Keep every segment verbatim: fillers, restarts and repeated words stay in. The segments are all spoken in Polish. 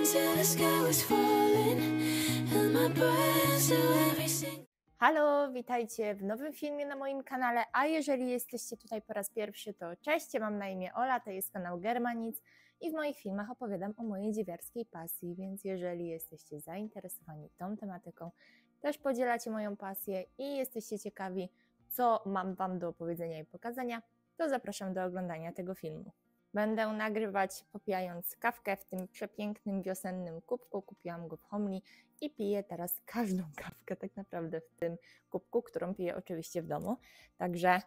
till the sky was falling, held my breath till every single. Halo, witajcie w nowym filmie na moim kanale, a jeżeli jesteście tutaj po raz pierwszy, to cześć, ja mam na imię Ola, to jest kanał Germanic i w moich filmach opowiadam o mojej dziewiarskiej pasji, więc jeżeli jesteście zainteresowani tą tematyką, też podzielacie moją pasję i jesteście ciekawi, co mam Wam do opowiedzenia i pokazania, to zapraszam do oglądania tego filmu. Będę nagrywać popijając kawkę w tym przepięknym wiosennym kubku. Kupiłam go w Homli i piję teraz każdą kawkę tak naprawdę w tym kubku, którą piję oczywiście w domu. Także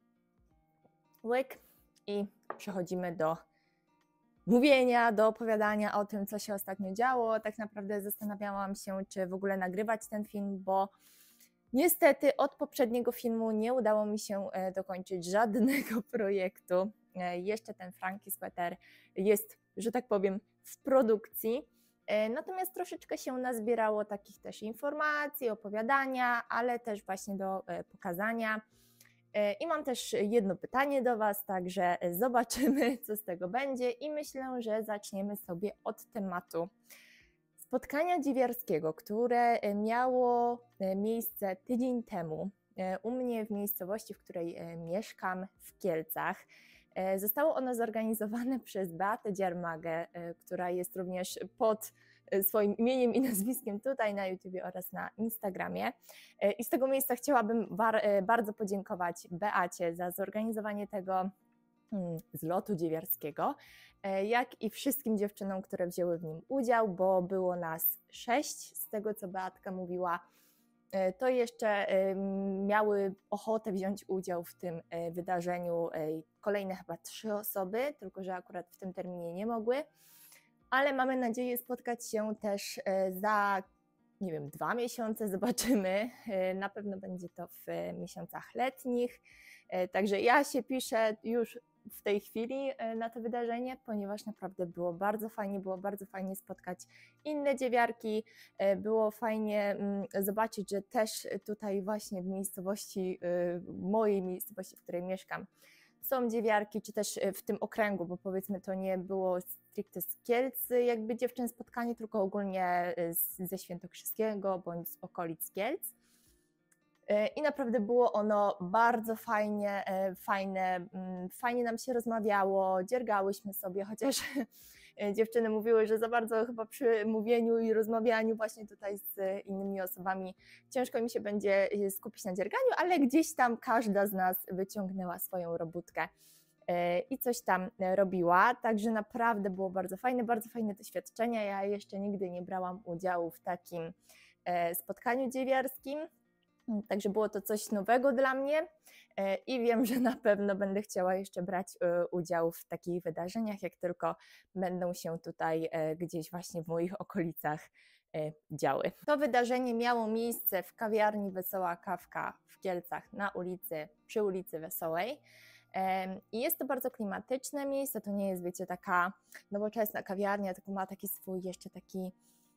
łyk i przechodzimy do mówienia, do opowiadania o tym, co się ostatnio działo. Tak naprawdę zastanawiałam się, czy w ogóle nagrywać ten film, bo niestety od poprzedniego filmu nie udało mi się dokończyć żadnego projektu. Jeszcze ten Frankie Sweater jest, że tak powiem, w produkcji. Natomiast troszeczkę się nazbierało takich też informacji, opowiadania, ale też właśnie do pokazania. I mam też jedno pytanie do Was, także zobaczymy, co z tego będzie i myślę, że zaczniemy sobie od tematu spotkania dziewiarskiego, które miało miejsce tydzień temu u mnie w miejscowości, w której mieszkam, w Kielcach. Zostało ono zorganizowane przez Beatę Dziarmagę, która jest również pod swoim imieniem i nazwiskiem tutaj na YouTubie oraz na Instagramie. I z tego miejsca chciałabym bardzo podziękować Beacie za zorganizowanie tego zlotu dziewiarskiego, jak i wszystkim dziewczynom, które wzięły w nim udział, bo było nas sześć, z tego co Beatka mówiła, to jeszcze miały ochotę wziąć udział w tym wydarzeniu kolejne chyba trzy osoby, tylko że akurat w tym terminie nie mogły, ale mamy nadzieję spotkać się też za, nie wiem, dwa miesiące, zobaczymy, na pewno będzie to w miesiącach letnich, także ja się piszę już w tej chwili na to wydarzenie, ponieważ naprawdę było bardzo fajnie, było bardzo fajnie spotkać inne dziewiarki, było fajnie zobaczyć, że też tutaj właśnie w miejscowości, mojej miejscowości, w której mieszkam, są dziewiarki, czy też w tym okręgu, bo powiedzmy to nie było stricte z Kielc jakby dziewczyn spotkanie, tylko ogólnie ze Świętokrzyskiego bądź z okolic Kielc. I naprawdę było ono bardzo fajnie, fajne, fajnie nam się rozmawiało, dziergałyśmy sobie, chociaż dziewczyny mówiły, że za bardzo chyba przy mówieniu i rozmawianiu właśnie tutaj z innymi osobami ciężko mi się będzie skupić na dzierganiu, ale gdzieś tam każda z nas wyciągnęła swoją robótkę i coś tam robiła, także naprawdę było bardzo fajne, bardzo fajne doświadczenia. Ja jeszcze nigdy nie brałam udziału w takim spotkaniu dziewiarskim. Także było to coś nowego dla mnie i wiem, że na pewno będę chciała jeszcze brać udział w takich wydarzeniach, jak tylko będą się tutaj gdzieś właśnie w moich okolicach działy. To wydarzenie miało miejsce w kawiarni Wesoła Kawka w Kielcach na ulicy, przy ulicy Wesołej. I jest to bardzo klimatyczne miejsce, to nie jest, wiecie, taka nowoczesna kawiarnia, tylko ma taki swój jeszcze taki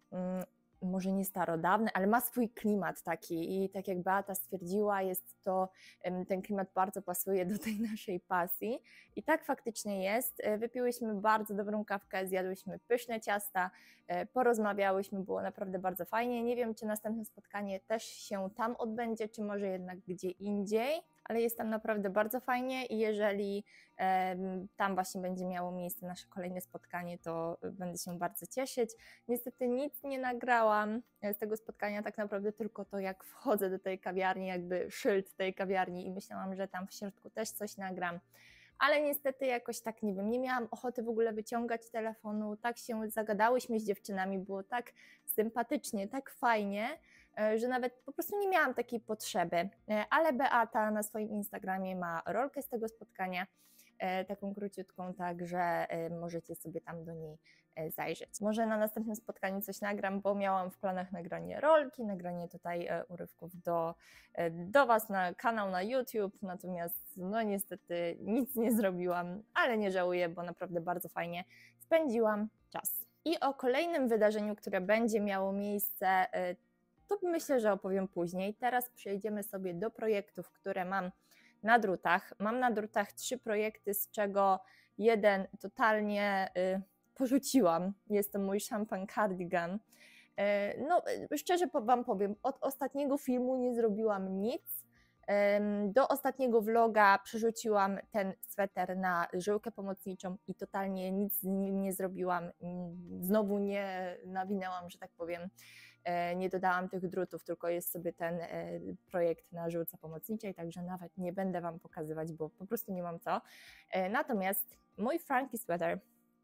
może nie starodawny, ale ma swój klimat taki i tak jak Beata stwierdziła, jest to, ten klimat bardzo pasuje do tej naszej pasji i tak faktycznie jest. Wypiłyśmy bardzo dobrą kawkę, zjadłyśmy pyszne ciasta, porozmawiałyśmy, było naprawdę bardzo fajnie. Nie wiem, czy następne spotkanie też się tam odbędzie, czy może jednak gdzie indziej, ale jest tam naprawdę bardzo fajnie i jeżeli e, tam właśnie będzie miało miejsce nasze kolejne spotkanie, to będę się bardzo cieszyć. Niestety nic nie nagrałam z tego spotkania, tak naprawdę tylko to, jak wchodzę do tej kawiarni, jakby szyld tej kawiarni i myślałam, że tam w środku też coś nagram. Ale niestety jakoś tak, nie wiem, nie miałam ochoty w ogóle wyciągać telefonu, tak się zagadałyśmy z dziewczynami, było tak sympatycznie, tak fajnie, że nawet po prostu nie miałam takiej potrzeby, ale Beata na swoim Instagramie ma rolkę z tego spotkania, taką króciutką, także możecie sobie tam do niej zajrzeć. Może na następnym spotkaniu coś nagram, bo miałam w planach nagranie rolki, nagranie tutaj urywków do, do Was na kanał na YouTube, natomiast no niestety nic nie zrobiłam, ale nie żałuję, bo naprawdę bardzo fajnie spędziłam czas. I o kolejnym wydarzeniu, które będzie miało miejsce, to myślę, że opowiem później. Teraz przejdziemy sobie do projektów, które mam na drutach. Mam na drutach trzy projekty, z czego jeden totalnie porzuciłam. Jest to mój szampan cardigan. No, szczerze Wam powiem, od ostatniego filmu nie zrobiłam nic. Do ostatniego vloga przerzuciłam ten sweter na żyłkę pomocniczą i totalnie nic z nim nie zrobiłam. Znowu nie nawinęłam, że tak powiem, nie dodałam tych drutów, tylko jest sobie ten projekt na żyłce pomocniczej, także nawet nie będę Wam pokazywać, bo po prostu nie mam co. Natomiast mój Frankie sweater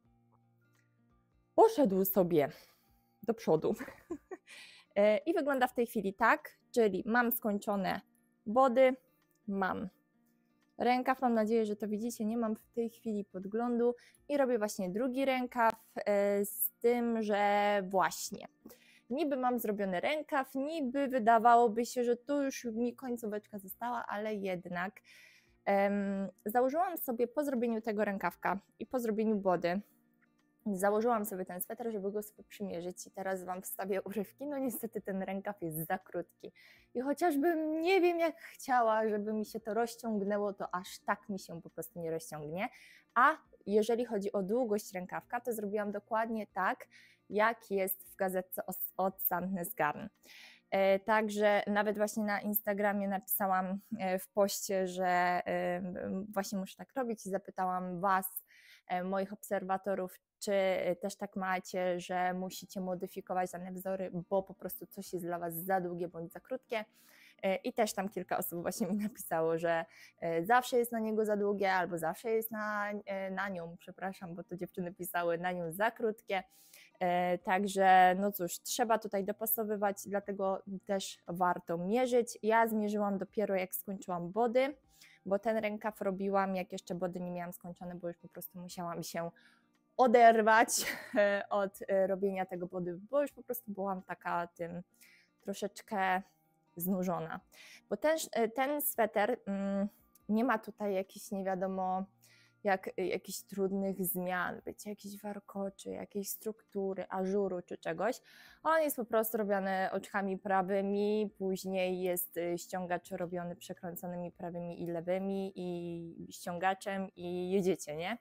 poszedł sobie do przodu i wygląda w tej chwili tak, czyli mam skończone body, mam rękaw, mam nadzieję, że to widzicie, nie mam w tej chwili podglądu i robię właśnie drugi rękaw z tym, że właśnie niby mam zrobiony rękaw, niby wydawałoby się, że tu już mi końcóweczka została, ale jednak um, założyłam sobie po zrobieniu tego rękawka i po zrobieniu body, założyłam sobie ten sweter, żeby go sobie przymierzyć i teraz Wam wstawię urywki. No niestety ten rękaw jest za krótki i chociażbym nie wiem jak chciała, żeby mi się to rozciągnęło, to aż tak mi się po prostu nie rozciągnie. A jeżeli chodzi o długość rękawka, to zrobiłam dokładnie tak, jak jest w gazetce od Sandnes Garn. E, także nawet właśnie na Instagramie napisałam e, w poście, że e, właśnie muszę tak robić i zapytałam Was, e, moich obserwatorów, czy też tak macie, że musicie modyfikować dane wzory, bo po prostu coś jest dla Was za długie bądź za krótkie. I też tam kilka osób właśnie mi napisało, że zawsze jest na niego za długie albo zawsze jest na, na nią, przepraszam, bo to dziewczyny pisały, na nią za krótkie. Także no cóż, trzeba tutaj dopasowywać, dlatego też warto mierzyć. Ja zmierzyłam dopiero jak skończyłam body, bo ten rękaw robiłam jak jeszcze body nie miałam skończone, bo już po prostu musiałam się oderwać od robienia tego body, bo już po prostu byłam taka tym troszeczkę znużona. Bo ten, ten sweter mm, nie ma tutaj jakichś nie wiadomo jak jakichś trudnych zmian, wiecie, jakichś warkoczy, jakiejś struktury, ażuru czy czegoś. On jest po prostu robiony oczkami prawymi, później jest ściągacz robiony przekręconymi prawymi i lewymi i ściągaczem i jedziecie, nie?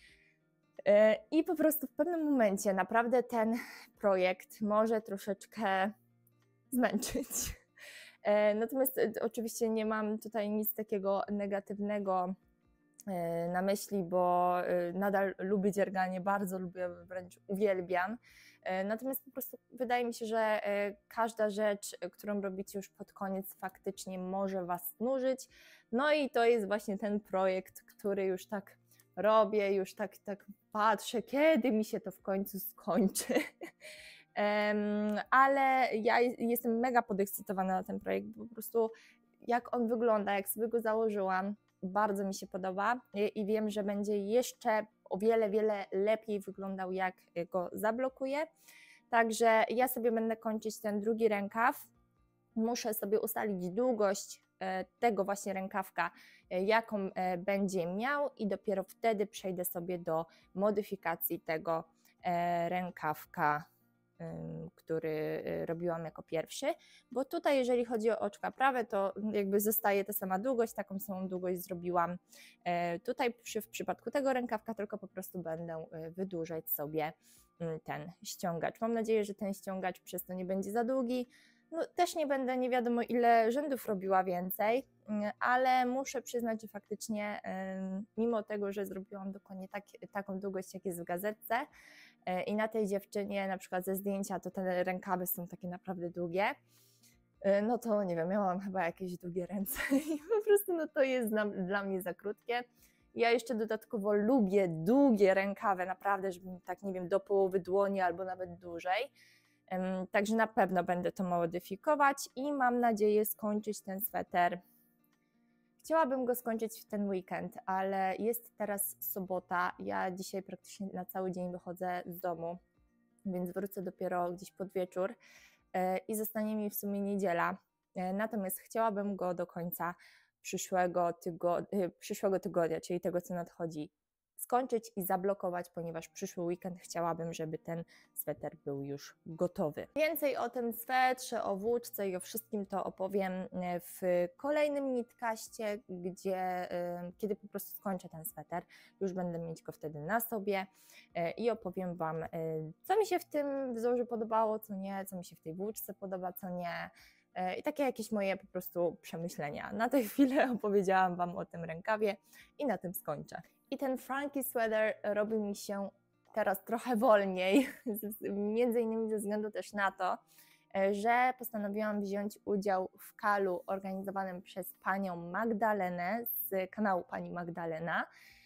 I po prostu w pewnym momencie naprawdę ten projekt może troszeczkę zmęczyć. Natomiast oczywiście nie mam tutaj nic takiego negatywnego na myśli, bo nadal lubię dzierganie, bardzo lubię, wręcz uwielbiam. Natomiast po prostu wydaje mi się, że każda rzecz, którą robicie już pod koniec, faktycznie może Was nużyć. No i to jest właśnie ten projekt, który już tak robię, już tak, tak patrzę, kiedy mi się to w końcu skończy. um, ale ja jestem mega podekscytowana na ten projekt, po prostu jak on wygląda, jak sobie go założyłam, bardzo mi się podoba i, i wiem, że będzie jeszcze o wiele, wiele lepiej wyglądał, jak go zablokuję. Także ja sobie będę kończyć ten drugi rękaw. Muszę sobie ustalić długość tego właśnie rękawka, jaką będzie miał i dopiero wtedy przejdę sobie do modyfikacji tego rękawka, który robiłam jako pierwszy, bo tutaj jeżeli chodzi o oczka prawe, to jakby zostaje ta sama długość, taką samą długość zrobiłam tutaj przy, w przypadku tego rękawka, tylko po prostu będę wydłużać sobie ten ściągacz. Mam nadzieję, że ten ściągacz przez to nie będzie za długi. No, też nie będę nie wiadomo ile rzędów robiła więcej, ale muszę przyznać, że faktycznie mimo tego, że zrobiłam dokładnie tak, taką długość jak jest w gazetce i na tej dziewczynie na przykład ze zdjęcia to te rękawy są takie naprawdę długie, no to nie wiem, miałam chyba jakieś długie ręce i po prostu no to jest dla, dla mnie za krótkie. Ja jeszcze dodatkowo lubię długie rękawy, naprawdę, żeby tak nie wiem, do połowy dłoni albo nawet dłużej. Także na pewno będę to modyfikować i mam nadzieję skończyć ten sweter. Chciałabym go skończyć w ten weekend, ale jest teraz sobota, ja dzisiaj praktycznie na cały dzień wychodzę z domu, więc wrócę dopiero gdzieś pod wieczór i zostanie mi w sumie niedziela. Natomiast chciałabym go do końca przyszłego, tygo- przyszłego tygodnia, czyli tego co nadchodzi skończyć i zablokować, ponieważ przyszły weekend chciałabym, żeby ten sweter był już gotowy. Więcej o tym swetrze, o włóczce i o wszystkim to opowiem w kolejnym knitcaście, gdzie kiedy po prostu skończę ten sweter, już będę mieć go wtedy na sobie i opowiem Wam, co mi się w tym wzorze podobało, co nie, co mi się w tej włóczce podoba, co nie. I takie jakieś moje po prostu przemyślenia. Na tę chwilę opowiedziałam Wam o tym rękawie i na tym skończę. I ten Frankie sweater robi mi się teraz trochę wolniej, między innymi ze względu też na to, że postanowiłam wziąć udział w kalu organizowanym przez panią Magdalenę z kanału Pani Magdalena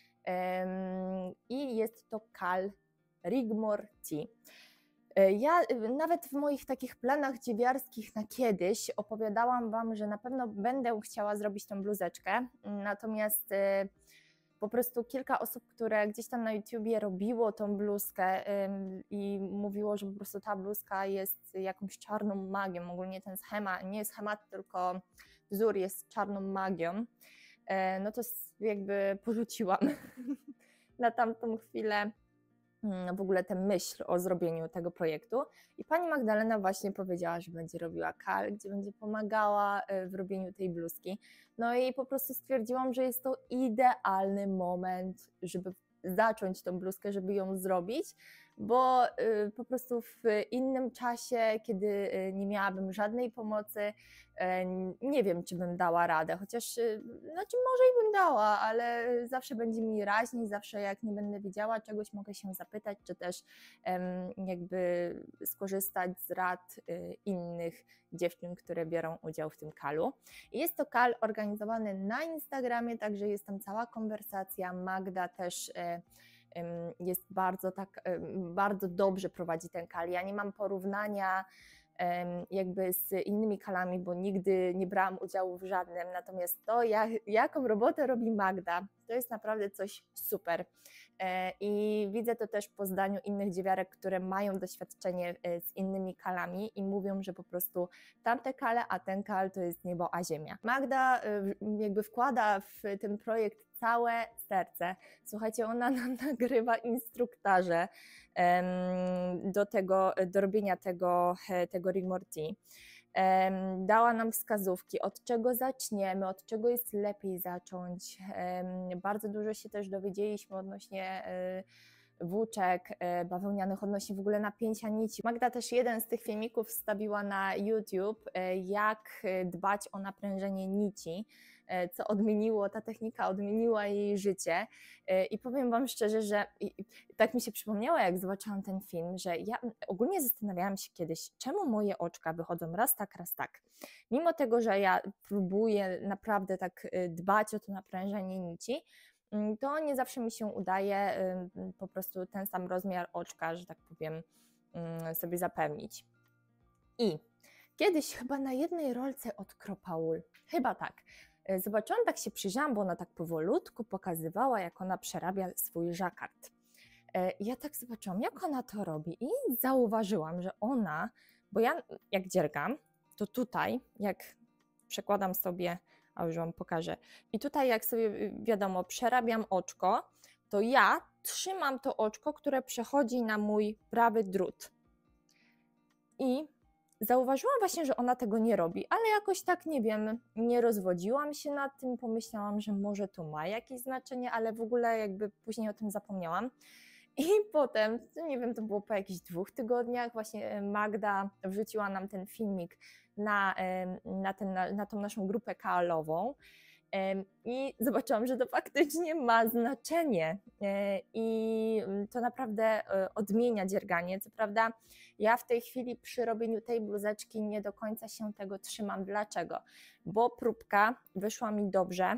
i jest to kal Rigmor Tea. Ja nawet w moich takich planach dziewiarskich na kiedyś opowiadałam Wam, że na pewno będę chciała zrobić tą bluzeczkę, natomiast po prostu kilka osób, które gdzieś tam na YouTubie robiło tą bluzkę i mówiło, że po prostu ta bluzka jest jakąś czarną magią, ogólnie ten schemat, nie schemat, tylko wzór jest czarną magią, no to jakby porzuciłam na tamtą chwilę w ogóle tę myśl o zrobieniu tego projektu i pani Magdalena właśnie powiedziała, że będzie robiła kal, gdzie będzie pomagała w robieniu tej bluzki. No i po prostu stwierdziłam, że jest to idealny moment, żeby zacząć tą bluzkę, żeby ją zrobić, bo y, po prostu w innym czasie, kiedy y, nie miałabym żadnej pomocy, y, nie wiem, czy bym dała radę, chociaż, y, znaczy może i bym dała, ale zawsze będzie mi raźniej, zawsze jak nie będę wiedziała czegoś, mogę się zapytać, czy też y, jakby skorzystać z rad y, innych dziewczyn, które biorą udział w tym kalu. I jest to kal organizowany na Instagramie, także jest tam cała konwersacja, Magda też y, jest bardzo tak, bardzo dobrze prowadzi ten kal. Ja nie mam porównania jakby z innymi kalami, bo nigdy nie brałam udziału w żadnym, natomiast to, jak, jaką robotę robi Magda, to jest naprawdę coś super. I widzę to też po zdaniu innych dziewiarek, które mają doświadczenie z innymi kalami i mówią, że po prostu tamte kale, a ten kal to jest niebo a ziemia. Magda jakby wkłada w ten projekt całe serce. Słuchajcie, ona nam nagrywa instruktaże do tego, do robienia tego, tego Rigmor Tea. Dała nam wskazówki, od czego zaczniemy, od czego jest lepiej zacząć. Bardzo dużo się też dowiedzieliśmy odnośnie włóczek bawełnianych, odnośnie w ogóle napięcia nici. Magda też jeden z tych filmików wstawiła na YouTube, jak dbać o naprężenie nici, co odmieniło, ta technika odmieniła jej życie i powiem Wam szczerze, że tak mi się przypomniało, jak zobaczyłam ten film, że ja ogólnie zastanawiałam się kiedyś, czemu moje oczka wychodzą raz tak, raz tak. Mimo tego, że ja próbuję naprawdę tak dbać o to naprężenie nici, to nie zawsze mi się udaje po prostu ten sam rozmiar oczka, że tak powiem, sobie zapewnić. I kiedyś chyba na jednej rolce od Kropaul, chyba tak, zobaczyłam, tak się przyjrzałam, bo ona tak powolutku pokazywała, jak ona przerabia swój żakard. I ja tak zobaczyłam, jak ona to robi i zauważyłam, że ona, bo ja jak dziergam, to tutaj, jak przekładam sobie, a już Wam pokażę, i tutaj jak sobie, wiadomo, przerabiam oczko, to ja trzymam to oczko, które przechodzi na mój prawy drut. I zauważyłam właśnie, że ona tego nie robi, ale jakoś tak, nie wiem, nie rozwodziłam się nad tym, pomyślałam, że może to ma jakieś znaczenie, ale w ogóle jakby później o tym zapomniałam. I potem, nie wiem, to było po jakichś dwóch tygodniach, właśnie Magda wrzuciła nam ten filmik na, na, ten, na, na tą naszą grupę kalową i zobaczyłam, że to faktycznie ma znaczenie i to naprawdę odmienia dzierganie. Co prawda ja w tej chwili przy robieniu tej bluzeczki nie do końca się tego trzymam. Dlaczego? Bo próbka wyszła mi dobrze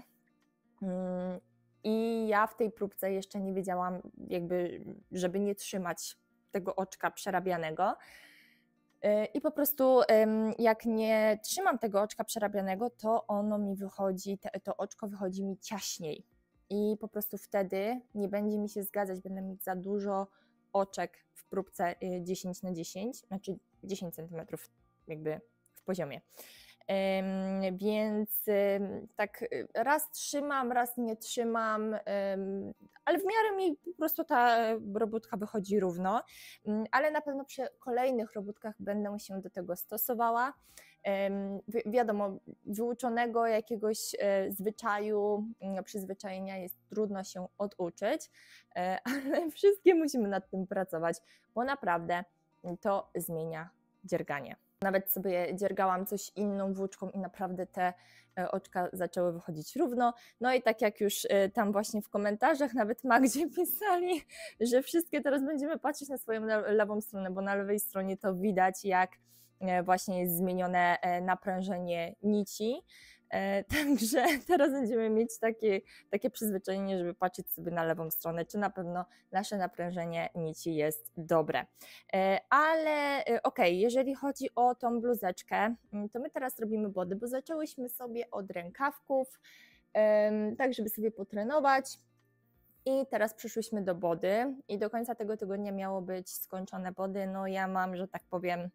i ja w tej próbce jeszcze nie wiedziałam, jakby, żeby nie trzymać tego oczka przerabianego. I po prostu jak nie trzymam tego oczka przerabianego, to ono mi wychodzi, to oczko wychodzi mi ciaśniej i po prostu wtedy nie będzie mi się zgadzać, będę mieć za dużo oczek w próbce dziesięć na dziesięć, znaczy dziesięć centymetrów jakby w poziomie. Ym, więc ym, tak y, raz trzymam, raz nie trzymam, ym, ale w miarę mi po prostu ta e, robótka wychodzi równo, Ym, ale na pewno przy kolejnych robótkach będę się do tego stosowała. Ym, wi wiadomo, wyuczonego jakiegoś e, zwyczaju, mm, przyzwyczajenia jest trudno się oduczyć, e, ale wszystkie musimy nad tym pracować, bo naprawdę to zmienia dzierganie. Nawet sobie dziergałam coś inną włóczką i naprawdę te e, oczka zaczęły wychodzić równo. No i tak jak już e, tam właśnie w komentarzach nawet Magdzie pisali, że wszystkie teraz będziemy patrzeć na swoją le- lewą stronę, bo na lewej stronie to widać, jak e, właśnie jest zmienione e, naprężenie nici. E, Także teraz będziemy mieć takie, takie przyzwyczajenie, żeby patrzeć sobie na lewą stronę, czy na pewno nasze naprężenie nici jest dobre. E, Ale e, okej, jeżeli chodzi o tą bluzeczkę, mm, to my teraz robimy body, bo zaczęłyśmy sobie od rękawków, em, tak żeby sobie potrenować. I teraz przyszłyśmy do body i do końca tego tygodnia miało być skończone body. No ja mam, że tak powiem,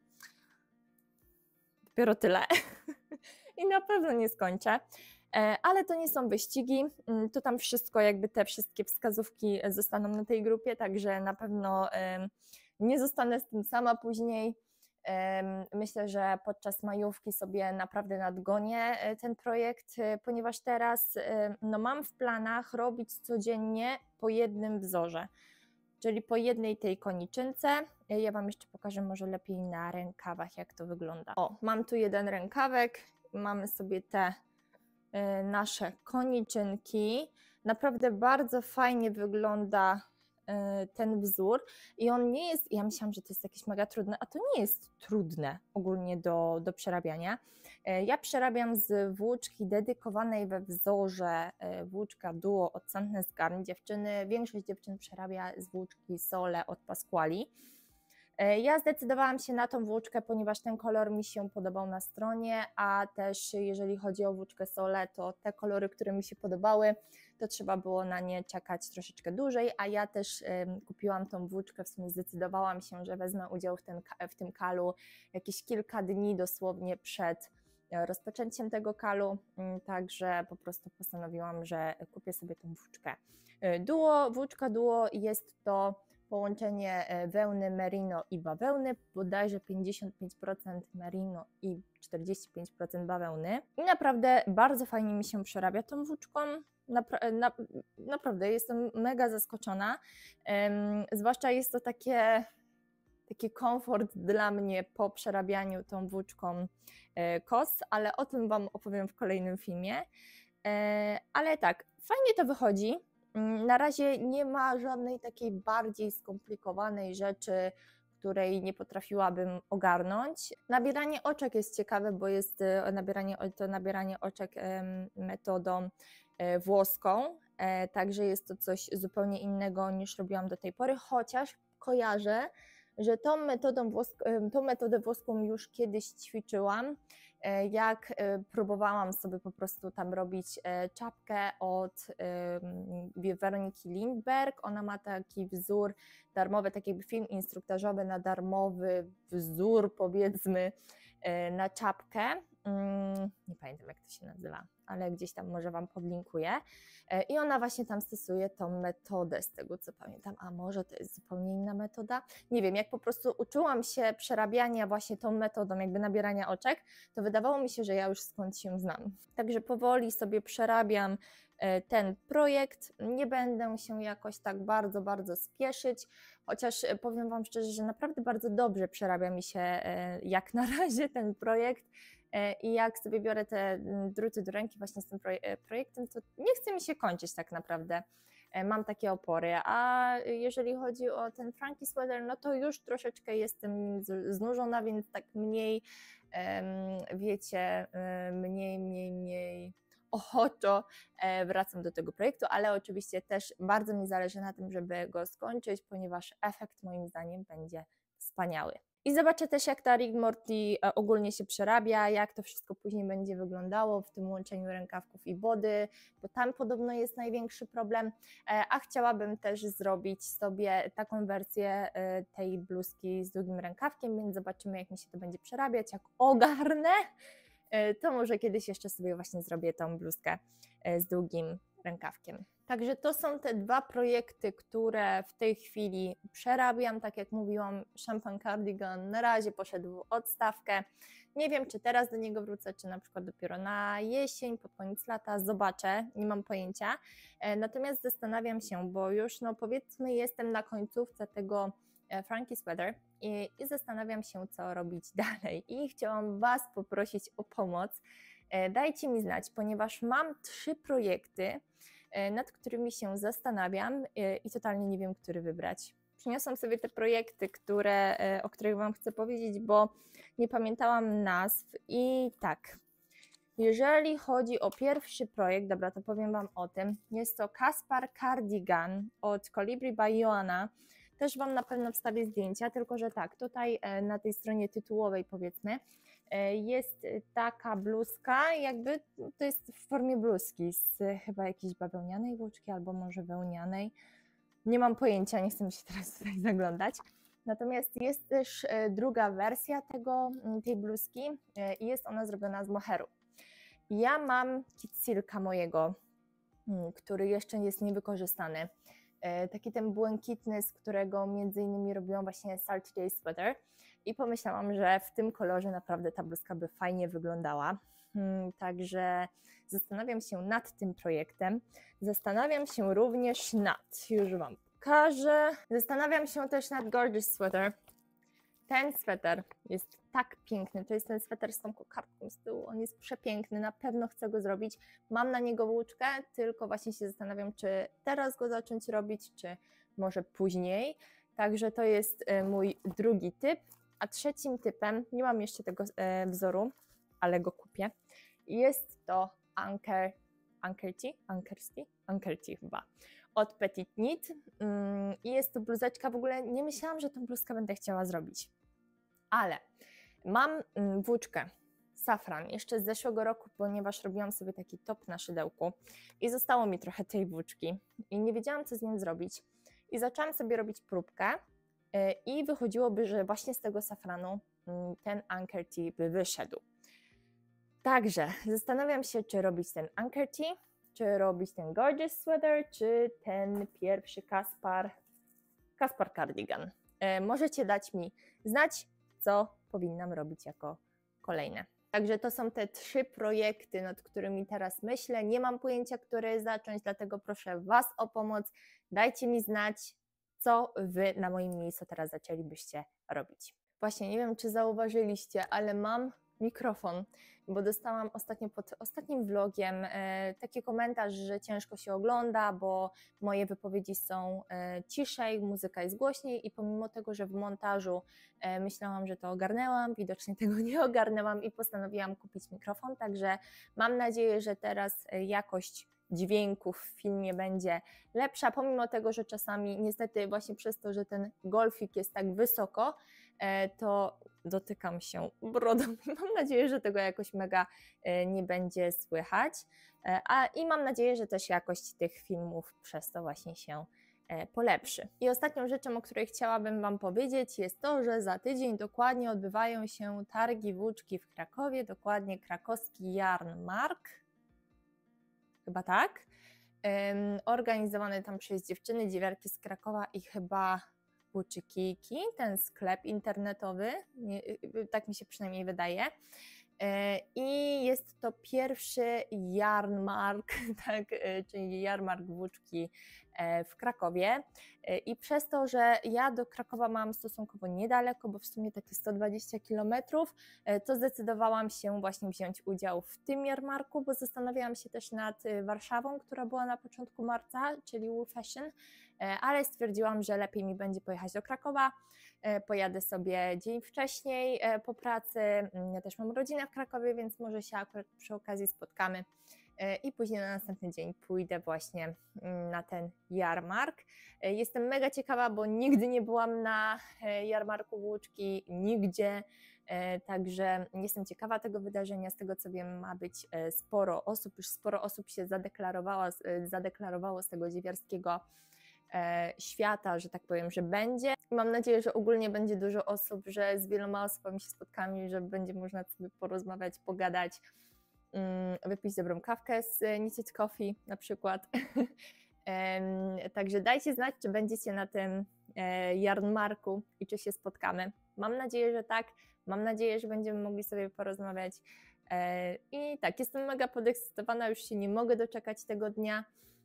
dopiero tyle. I na pewno nie skończę. E, Ale to nie są wyścigi, mm, to tam wszystko, jakby te wszystkie wskazówki e, zostaną na tej grupie, także na pewno em, nie zostanę z tym sama później. Em, Myślę, że podczas majówki sobie naprawdę nadgonię e, ten projekt, e, ponieważ teraz e, no, mam w planach robić codziennie po jednym wzorze, czyli po jednej tej koniczynce. E, Ja Wam jeszcze pokażę może lepiej na rękawach, jak to wygląda. O, mam tu jeden rękawek, mamy sobie te e, nasze koniczynki. Naprawdę bardzo fajnie wygląda e, ten wzór i on nie jest, ja myślałam, że to jest jakieś mega trudne, a to nie jest trudne ogólnie do, do przerabiania. E, Ja przerabiam z włóczki dedykowanej we wzorze, e, włóczka Duo od Sandnes Garn. Dziewczyny, większość dziewczyn przerabia z włóczki Sole od Pasquali. E, Ja zdecydowałam się na tą włóczkę, ponieważ ten kolor mi się podobał na stronie, a też jeżeli chodzi o włóczkę Sole, to te kolory, które mi się podobały, to trzeba było na nie czekać troszeczkę dłużej, a ja też em, kupiłam tą włóczkę, w sumie zdecydowałam się, że wezmę udział w, ten, w tym kalu jakieś kilka dni dosłownie przed e, rozpoczęciem tego kalu, mm, także po prostu postanowiłam, że kupię sobie tą włóczkę. E, Duo, włóczka Duo jest to połączenie e, wełny merino i bawełny, bodajże pięćdziesiąt pięć procent merino i czterdzieści pięć procent bawełny. I naprawdę bardzo fajnie mi się przerabia tą włóczką. Napra na naprawdę jestem mega zaskoczona. Um, zwłaszcza jest to takie, taki komfort dla mnie po przerabianiu tą włóczką e, kos, ale o tym Wam opowiem w kolejnym filmie. E, ale tak, fajnie to wychodzi. Mm, Na razie nie ma żadnej takiej bardziej skomplikowanej rzeczy, której nie potrafiłabym ogarnąć. Nabieranie oczek jest ciekawe, bo jest e, nabieranie, to nabieranie oczek em, metodą e, włoską, e, także jest to coś zupełnie innego niż robiłam do tej pory, chociaż kojarzę, że tą, metodą włosk- em, tą metodę włoską już kiedyś ćwiczyłam, e, jak e, próbowałam sobie po prostu tam robić e, czapkę od em, Weroniki Lindberg. Ona ma taki wzór darmowy, taki jakby film instruktażowy na darmowy wzór, powiedzmy, e, na czapkę. Mm, Nie pamiętam, jak to się nazywa, ale gdzieś tam może Wam podlinkuję. E, I ona właśnie tam stosuje tą metodę, z tego co pamiętam. A może to jest zupełnie inna metoda? Nie wiem, jak po prostu uczyłam się przerabiania właśnie tą metodą, jakby nabierania oczek, to wydawało mi się, że ja już skąd się znam. Także powoli sobie przerabiam e, ten projekt. Nie będę się jakoś tak bardzo, bardzo spieszyć, chociaż e, powiem Wam szczerze, że naprawdę bardzo dobrze przerabia mi się e, jak na razie ten projekt. E, I jak sobie biorę te mm, druty do ręki właśnie z tym proje- e, projektem, to nie chce mi się kończyć tak naprawdę. E, Mam takie opory, a jeżeli chodzi o ten Frankie Sweater, no to już troszeczkę jestem nim z- znużona, więc tak mniej, em, wiecie, e, mniej, mniej, mniej ochoczo e, wracam do tego projektu, ale oczywiście też bardzo mi zależy na tym, żeby go skończyć, ponieważ efekt moim zdaniem będzie wspaniały. I zobaczę też, jak ta Rick Morty e, ogólnie się przerabia, jak to wszystko później będzie wyglądało w tym łączeniu rękawków i body, bo tam podobno jest największy problem, e, a chciałabym też zrobić sobie taką wersję e, tej bluzki z długim rękawkiem, więc zobaczymy, jak mi się to będzie przerabiać, jak ogarnę. to może kiedyś jeszcze sobie właśnie zrobię tą bluzkę z długim rękawkiem. Także to są te dwa projekty, które w tej chwili przerabiam. Tak jak mówiłam, Champagne Cardigan na razie poszedł w odstawkę. Nie wiem, czy teraz do niego wrócę, czy na przykład dopiero na jesień, pod koniec lata, zobaczę, nie mam pojęcia. Natomiast zastanawiam się, bo już no powiedzmy jestem na końcówce tego Frankie Sweater i, i zastanawiam się, co robić dalej. I chciałam Was poprosić o pomoc. Dajcie mi znać, ponieważ mam trzy projekty, nad którymi się zastanawiam i totalnie nie wiem, który wybrać. Przyniosłam sobie te projekty, które, o których Wam chcę powiedzieć, bo nie pamiętałam nazw i tak, jeżeli chodzi o pierwszy projekt, dobra, to powiem Wam o tym, jest to Caspar Cardigan od Colibri by Joanna. Też Wam na pewno wstawię zdjęcia, tylko że tak, tutaj na tej stronie tytułowej powiedzmy jest taka bluzka, jakby to jest w formie bluzki z chyba jakiejś bawełnianej włóczki albo może wełnianej. Nie mam pojęcia, nie chcę mi się teraz tutaj zaglądać. Natomiast jest też druga wersja tego, tej bluzki i jest ona zrobiona z moheru. Ja mam kit silka mojego, który jeszcze jest niewykorzystany. Taki ten błękitny, z którego między innymi robiłam właśnie Salty Day Sweater i pomyślałam, że w tym kolorze naprawdę ta bluzka by fajnie wyglądała. Także zastanawiam się nad tym projektem. Zastanawiam się również nad, już Wam pokażę, zastanawiam się też nad Gorgeous Sweater. Ten sweter jest tak piękny, to jest ten sweter z tą kokardką z tyłu, on jest przepiękny, na pewno chcę go zrobić. Mam na niego włóczkę, tylko właśnie się zastanawiam, czy teraz go zacząć robić, czy może później. Także to jest mój drugi typ, a trzecim typem, nie mam jeszcze tego wzoru, ale go kupię, jest to Anker, Ankerti, Ankerti, Ankerti chyba, od Petit Knit i jest to bluzeczka, w ogóle nie myślałam, że tą bluzkę będę chciała zrobić, ale mam włóczkę safran jeszcze z zeszłego roku, ponieważ robiłam sobie taki top na szydełku i zostało mi trochę tej włóczki i nie wiedziałam, co z nim zrobić i zaczęłam sobie robić próbkę i wychodziłoby, że właśnie z tego safranu ten Ankerti by wyszedł. Także zastanawiam się, czy robić ten Ankerti, czy robić ten Gorgeous Sweater, czy ten pierwszy Caspar, Caspar Cardigan. E, możecie dać mi znać, co powinnam robić jako kolejne. Także to są te trzy projekty, nad którymi teraz myślę. Nie mam pojęcia, które zacząć, dlatego proszę Was o pomoc. Dajcie mi znać, co Wy na moim miejscu teraz zaczęlibyście robić. Właśnie nie wiem, czy zauważyliście, ale mam mikrofon, bo dostałam ostatnio pod ostatnim vlogiem e, taki komentarz, że ciężko się ogląda, bo moje wypowiedzi są e, ciszej, muzyka jest głośniej i pomimo tego, że w montażu e, myślałam, że to ogarnęłam, widocznie tego nie ogarnęłam i postanowiłam kupić mikrofon, także mam nadzieję, że teraz jakość dźwięku w filmie będzie lepsza, pomimo tego, że czasami niestety właśnie przez to, że ten golfik jest tak wysoko, to dotykam się brodą i mam nadzieję, że tego jakoś mega nie będzie słychać, a i mam nadzieję, że też jakość tych filmów przez to właśnie się polepszy. I ostatnią rzeczą, o której chciałabym Wam powiedzieć, jest to, że za tydzień dokładnie odbywają się targi włóczki w Krakowie, dokładnie krakowski Jarmark, chyba tak, organizowany tam przez dziewczyny, dziewiarki z Krakowa i chyba Włóczykijki, ten sklep internetowy, nie, tak mi się przynajmniej wydaje. I jest to pierwszy jarmark, tak, czyli jarmark włóczki w Krakowie. I przez to, że ja do Krakowa mam stosunkowo niedaleko, bo w sumie takie sto dwadzieścia kilometrów, to zdecydowałam się właśnie wziąć udział w tym jarmarku, bo zastanawiałam się też nad Warszawą, która była na początku marca, czyli Wool Fashion, ale stwierdziłam, że lepiej mi będzie pojechać do Krakowa. Pojadę sobie dzień wcześniej po pracy, ja też mam rodzinę w Krakowie, więc może się akurat przy okazji spotkamy i później na następny dzień pójdę właśnie na ten jarmark. Jestem mega ciekawa, bo nigdy nie byłam na jarmarku włóczki, nigdzie, także jestem ciekawa tego wydarzenia. Z tego co wiem, ma być sporo osób, już sporo osób się zadeklarowało, zadeklarowało z tego dziewiarskiego e, świata, że tak powiem, że będzie. Mam nadzieję, że ogólnie będzie dużo osób, że z wieloma osobami się spotkamy, że będzie można sobie porozmawiać, pogadać, mm, wypić dobrą kawkę z Knitted Coffee na przykład. Także dajcie znać, czy będziecie na tym jarmarku i czy się spotkamy. Mam nadzieję, że tak. Mam nadzieję, że będziemy mogli sobie porozmawiać. I tak, jestem mega podekscytowana, już się nie mogę doczekać tego dnia,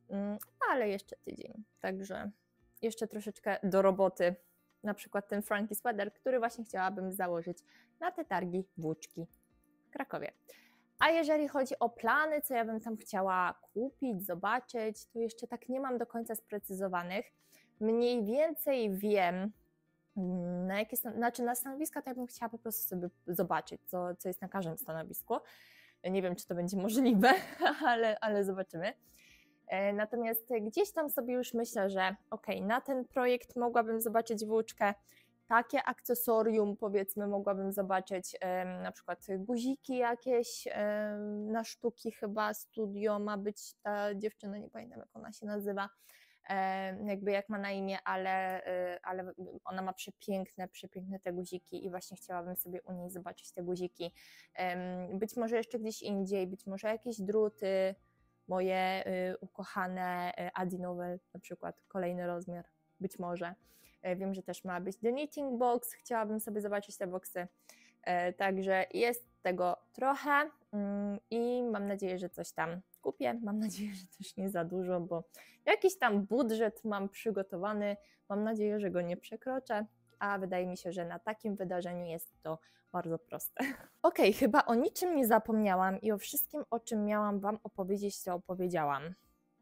ale jeszcze tydzień. Także jeszcze troszeczkę do roboty. Na przykład ten Frankie Sweater, który właśnie chciałabym założyć na te targi włóczki w Krakowie. A jeżeli chodzi o plany, co ja bym tam chciała kupić, zobaczyć, to jeszcze tak nie mam do końca sprecyzowanych. Mniej więcej wiem, na jakie, znaczy na stanowiska to ja bym chciała po prostu sobie zobaczyć, co, co jest na każdym stanowisku. Nie wiem, czy to będzie możliwe, ale, ale zobaczymy. Natomiast gdzieś tam sobie już myślę, że ok, na ten projekt mogłabym zobaczyć włóczkę, takie akcesorium powiedzmy mogłabym zobaczyć, um, na przykład guziki jakieś um, na sztuki chyba, studio ma być ta dziewczyna, nie pamiętam jak ona się nazywa, um, jakby jak ma na imię, ale, um, ale ona ma przepiękne, przepiękne te guziki i właśnie chciałabym sobie u niej zobaczyć te guziki, um, być może jeszcze gdzieś indziej, być może jakieś druty, moje y, ukochane y, Adi Novel na przykład, kolejny rozmiar, być może. Wiem, że też ma być The Knitting Box, chciałabym sobie zobaczyć te boxy, także jest tego trochę i mam nadzieję, że coś tam kupię, mam nadzieję, że też nie za dużo, bo jakiś tam budżet mam przygotowany, mam nadzieję, że go nie przekroczę, a wydaje mi się, że na takim wydarzeniu jest to bardzo proste. Ok, chyba o niczym nie zapomniałam i o wszystkim, o czym miałam Wam opowiedzieć, to opowiedziałam.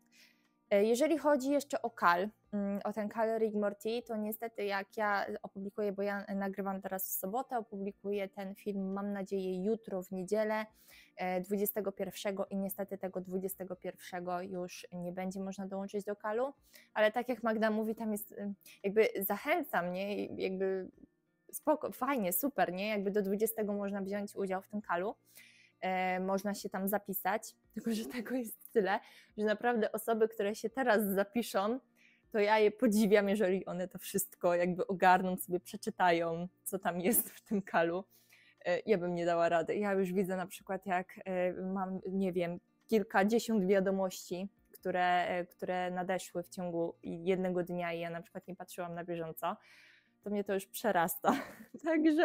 Jeżeli chodzi jeszcze o Cal, o ten Cal Rick Morty, to niestety jak ja opublikuję, bo ja nagrywam teraz w sobotę, opublikuję ten film, mam nadzieję, jutro w niedzielę dwudziestego pierwszego i niestety tego dwudziestego pierwszego już nie będzie można dołączyć do Calu, ale tak jak Magda mówi, tam jest, jakby zachęca mnie, jakby spoko, fajnie, super, nie? Jakby do dwudziestego można wziąć udział w tym Calu. E, można się tam zapisać, tylko że tego jest tyle, że naprawdę osoby, które się teraz zapiszą, to ja je podziwiam, jeżeli one to wszystko jakby ogarną, sobie przeczytają, co tam jest w tym Calu. E, ja bym nie dała rady. Ja już widzę na przykład, jak e, mam, nie wiem, kilkadziesiąt wiadomości, które, e, które nadeszły w ciągu jednego dnia i ja na przykład nie patrzyłam na bieżąco, to mnie to już przerasta. Także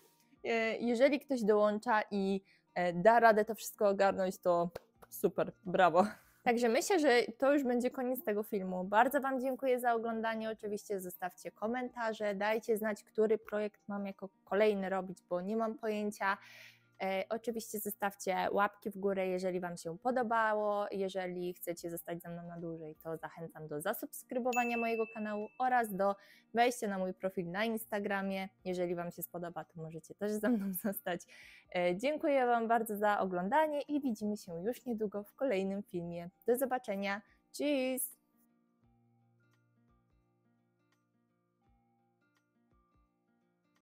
e, jeżeli ktoś dołącza i da radę to wszystko ogarnąć, to super, brawo. Także myślę, że to już będzie koniec tego filmu. Bardzo Wam dziękuję za oglądanie. Oczywiście zostawcie komentarze, dajcie znać, który projekt mam jako kolejny robić, bo nie mam pojęcia. E, oczywiście zostawcie łapki w górę, jeżeli Wam się podobało. Jeżeli chcecie zostać ze mną na dłużej, to zachęcam do zasubskrybowania mojego kanału oraz do wejścia na mój profil na Instagramie. Jeżeli Wam się spodoba, to możecie też ze mną zostać. E, dziękuję Wam bardzo za oglądanie i widzimy się już niedługo w kolejnym filmie. Do zobaczenia. Tschüss!